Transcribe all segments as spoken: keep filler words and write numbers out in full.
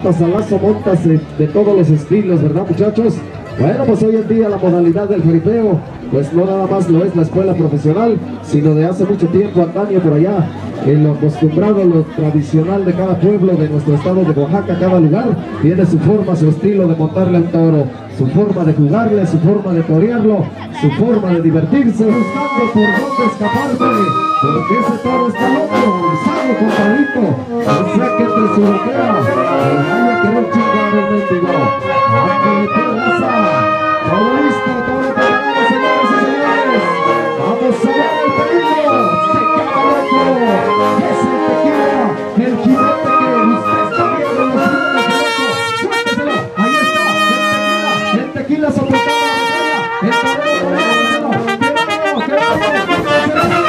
Salazo montas de, de todos los estilos, ¿verdad, muchachos? Bueno, pues hoy en día la modalidad del jaripeo, pues no nada más lo es la escuela profesional, sino de hace mucho tiempo, antaño por allá, en lo acostumbrado, lo tradicional de cada pueblo de nuestro estado de Oaxaca, cada lugar tiene su forma, su estilo de montarle a un toro, su forma de jugarle, su forma de torearlo, su forma de divertirse, buscando por dónde escaparse, porque ese toro está loco, sano contradito, o sea que te surquea, pero vaya a querer chingar el mendigo, aquí te raza, todo listo, todo preparado, señores y señores, vamos a ver el peligro, se queda loco, es el tequila, el jinete que usted está viendo en los videos, suélteselo, ahí está, el tequila, el tequila soportando la batalla, el torero, torero, que vamos,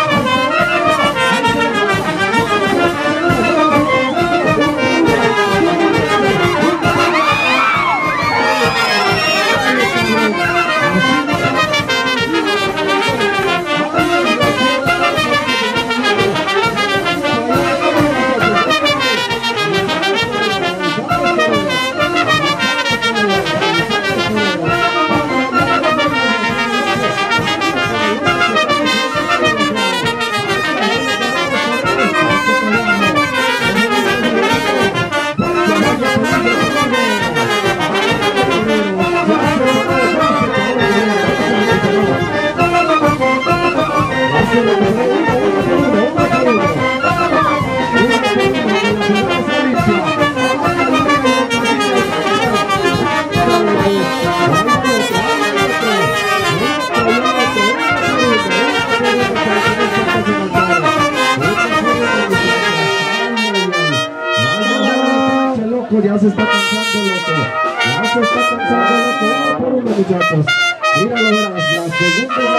ya se está cansando loco, ya se está cansando loco, uno por uno, muchachos, míralo, verás, la segunda y la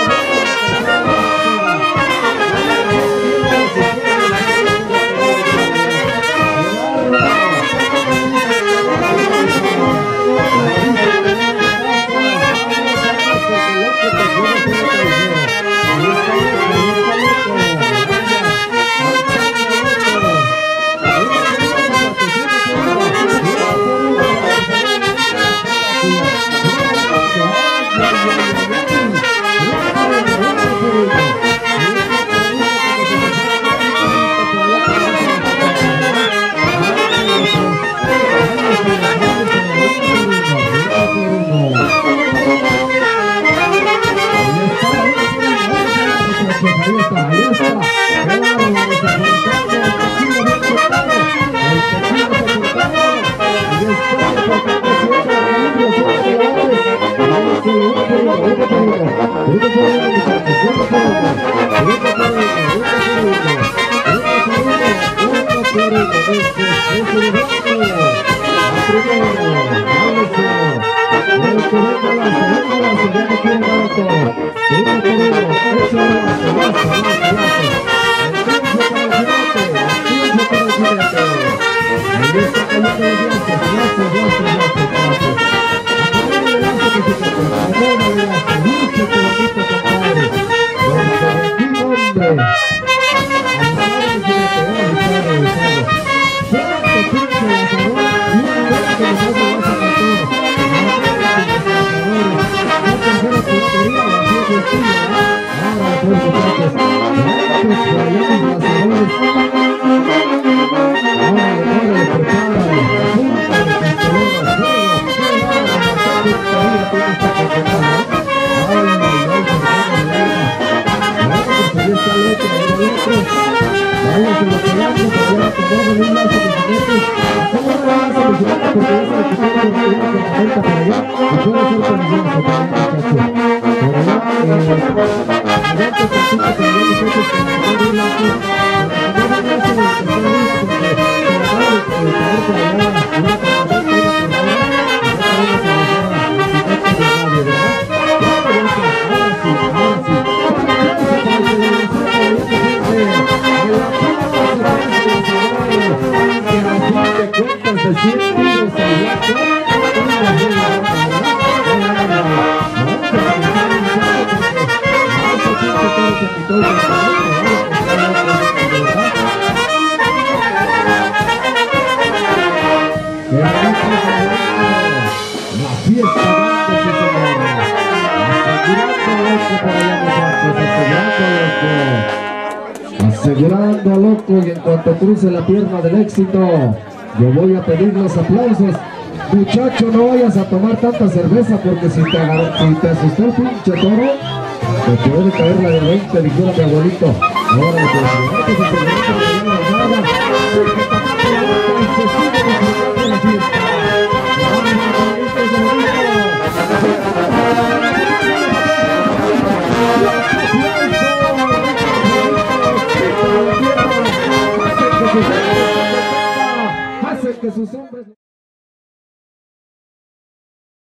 asegurando a Loco, y en cuanto cruce la pierna del éxito, yo voy a pedir los aplausos. Muchacho, no vayas a tomar tanta cerveza, porque si te, agar... si te asustó el pinche toro, te puede caer la de veinte, dijera mi abuelito. Ahora, pues,